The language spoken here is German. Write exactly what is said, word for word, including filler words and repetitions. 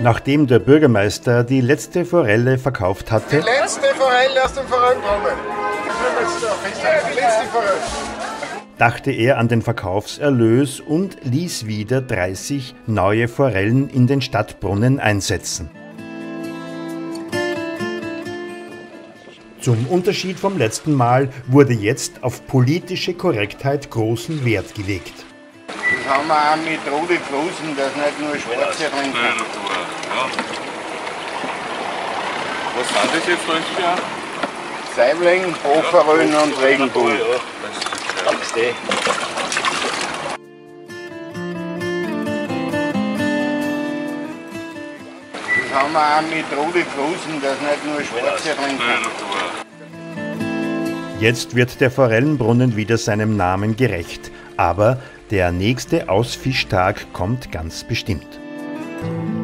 Nachdem der Bürgermeister die letzte Forelle verkauft hatte, Die letzte Forelle aus dem Forellenbrunnen. Die letzte Forelle. dachte er an den Verkaufserlös und ließ wieder dreißig neue Forellen in den Stadtbrunnen einsetzen. Zum Unterschied vom letzten Mal wurde jetzt auf politische Korrektheit großen Wert gelegt. Das haben wir auch mit roten Flossen, dass nicht nur Schwarze drin sind. Ja. Was sind das jetzt für ein Saibling, Hochforellen und Regenbogen. Das haben wir auch mit roten Flossen, dass nicht nur Schwarze drin sind. Jetzt wird der Forellenbrunnen wieder seinem Namen gerecht, aber der nächste Ausfischtag kommt ganz bestimmt.